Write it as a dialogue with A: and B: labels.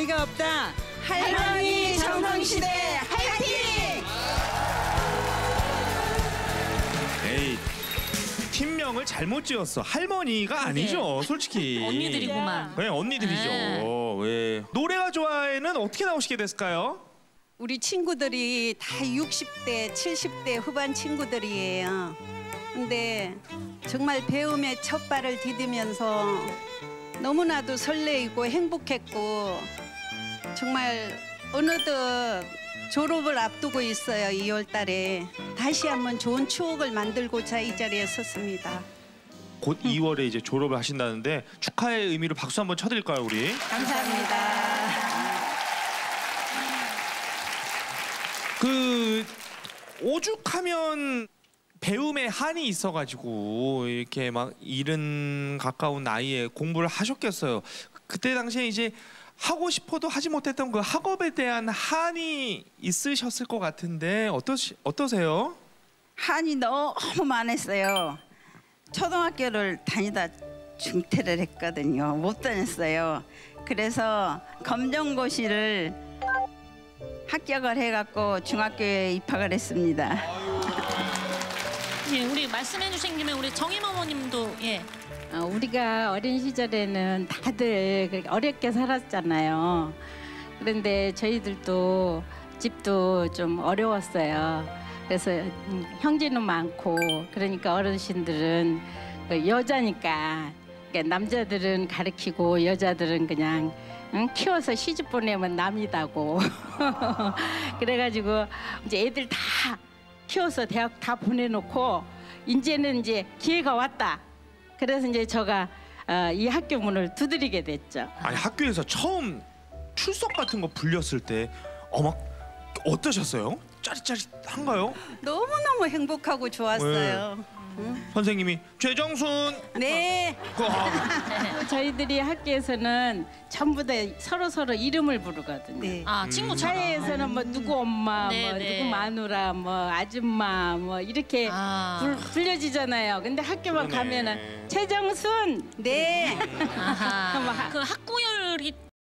A: 나이가 없다. 할머니 정성시대 화이팅!
B: 에이, 팀명을 잘못 지었어. 할머니가 아니죠, 솔직히.
C: 언니들이구만.
B: 네, 언니들이죠. 네. 노래가 좋아에는 어떻게 나오시게 됐을까요?
A: 우리 친구들이 다 60대, 70대 후반 친구들이에요. 근데 정말 배움의 첫 발을 디디면서 너무나도 설레이고 행복했고 정말 어느덧 졸업을 앞두고 있어요. 2월 달에. 다시 한번 좋은 추억을 만들고자 이 자리에 섰습니다.
B: 곧 2월에 이제 졸업을 하신다는데 축하의 의미로 박수 한번 쳐드릴까요, 우리?
A: 감사합니다.
B: 그 오죽하면 배움에 한이 있어가지고 이렇게 막 이른 가까운 나이에 공부를 하셨겠어요. 그때 당시에 이제 하고 싶어도 하지 못했던 그 학업에 대한 한이 있으셨을 것 같은데 어떠세요?
A: 한이 너무 많았어요. 초등학교를 다니다 중퇴를 했거든요. 못 다녔어요. 그래서 검정고시를 합격을 해갖고 중학교에 입학을 했습니다.
C: 예, 우리 말씀해주신 김에 우리 정임 어머님도 예.
D: 우리가 어린 시절에는 다들 그렇게 어렵게 살았잖아요. 그런데 저희들도 집도 좀 어려웠어요. 그래서 형제는 많고 그러니까 어르신들은 여자니까 그러니까 남자들은 가르치고 여자들은 그냥 키워서 시집 보내면 남이다고. 그래가지고 이제 애들 다 키워서 대학 다 보내놓고 이제는 이제 기회가 왔다. 그래서 이제 제가 이 학교 문을 두드리게 됐죠.
B: 아니 학교에서 처음 출석 같은 거 불렸을 때 막 어떠셨어요? 짜릿짜릿한가요?
A: 너무너무 행복하고 좋았어요.
B: 선생님이 최정순.
A: 네.
D: 저희들이 학교에서는 전부 다 서로 이름을 부르거든요.
A: 네.
C: 아 친구처럼.
D: 사회에서는 뭐 누구 엄마,
C: 네,
D: 뭐
C: 네.
D: 누구 마누라, 뭐 아줌마, 뭐 이렇게 불려지잖아요. 근데 학교만
B: 그러네.
D: 가면은 최정순.
A: 네.
C: 아하. 그 학구열이